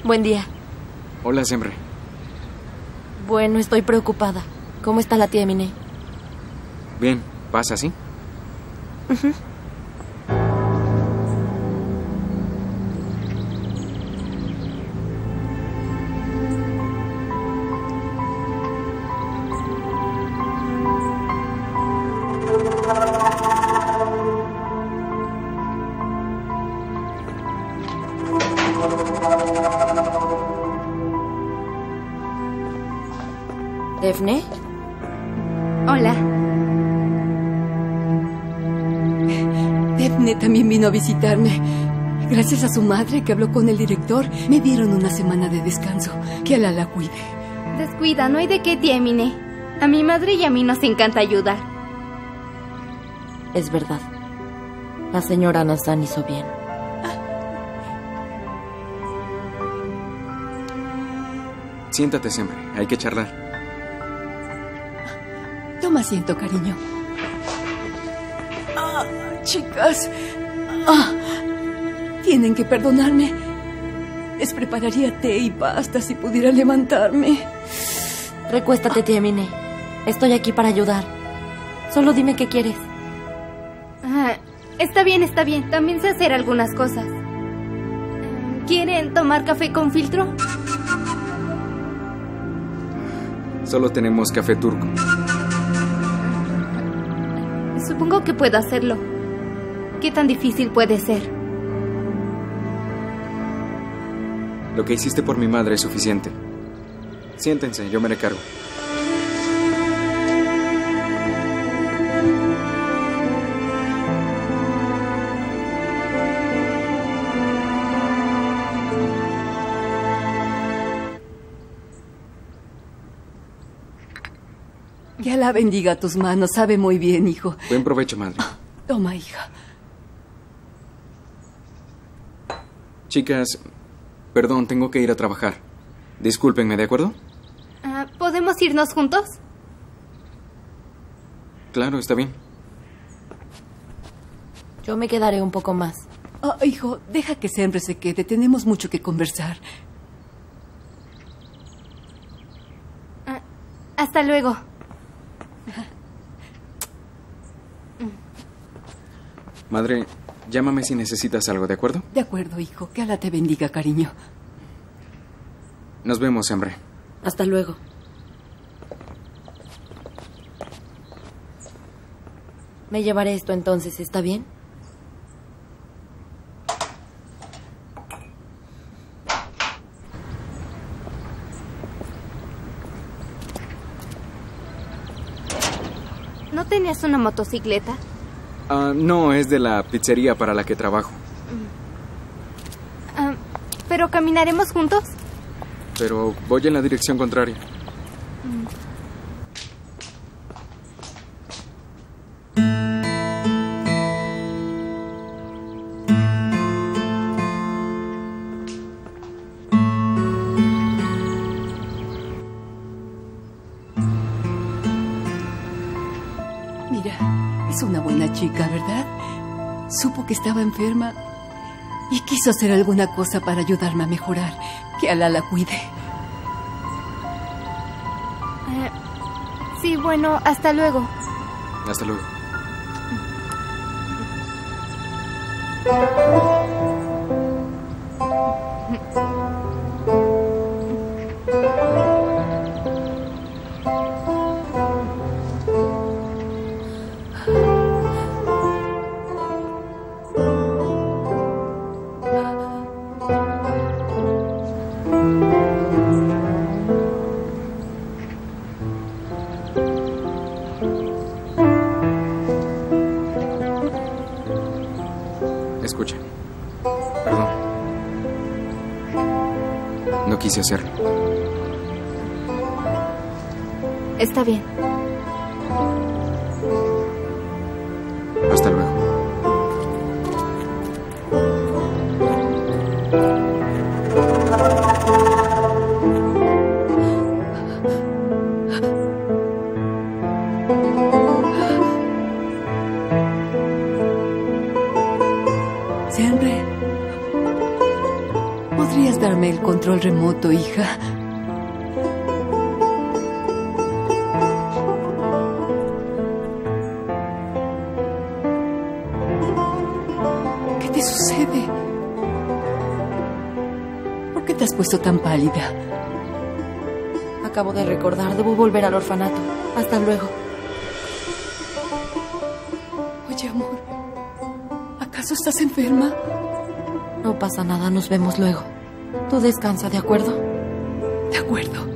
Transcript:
Buen día. Hola, Sembre. Bueno, estoy preocupada. ¿Cómo está la tía Emine? Bien, ¿pasa, sí? ¿Defne? Hola. Defne también vino a visitarme. Gracias a su madre que habló con el director, me dieron una semana de descanso. Que Alá la cuide. Descuida, no hay de qué, tía Emine. A mi madre y a mí nos encanta ayudar. Es verdad. La señora Nazan hizo bien. Siéntate, Sembre. Hay que charlar. Toma asiento, cariño. Chicas. Tienen que perdonarme. Les prepararía té y pasta si pudiera levantarme. Recuéstate, tía Emine. Estoy aquí para ayudar. Solo dime qué quieres. Está bien, está bien. También sé hacer algunas cosas. ¿Quieren tomar café con filtro? Solo tenemos café turco. Supongo que puedo hacerlo. ¿Qué tan difícil puede ser? Lo que hiciste por mi madre es suficiente. Siéntense, yo me recargo. Que Alá bendiga tus manos. Sabe muy bien, hijo. Buen provecho, madre. Toma, hija. Chicas, perdón, tengo que ir a trabajar. Discúlpenme, ¿de acuerdo? ¿Podemos irnos juntos? Claro, está bien. Yo me quedaré un poco más. Hijo, deja que siempre se quede. Tenemos mucho que conversar. Hasta luego. Madre, llámame si necesitas algo, ¿de acuerdo? De acuerdo, hijo. Que Alá te bendiga, cariño. Nos vemos, Sembre. Hasta luego. Me llevaré esto entonces, ¿está bien? ¿No tenías una motocicleta? No, es de la pizzería para la que trabajo. ¿Pero caminaremos juntos? Pero voy en la dirección contraria. Mira, es una buena chica, ¿verdad? Supo que estaba enferma y quiso hacer alguna cosa para ayudarme a mejorar. Que Alá la cuide. Sí, bueno, hasta luego. Hasta luego. Escucha. Perdón. No quise hacerlo. Está bien. Hasta luego. Siempre. ¿Podrías darme el control remoto, hija? ¿Qué te sucede? ¿Por qué te has puesto tan pálida? Acabo de recordar, debo volver al orfanato. Hasta luego. Oye, amor, ¿acaso estás enferma? No pasa nada, nos vemos luego. Tú descansa, ¿de acuerdo? De acuerdo.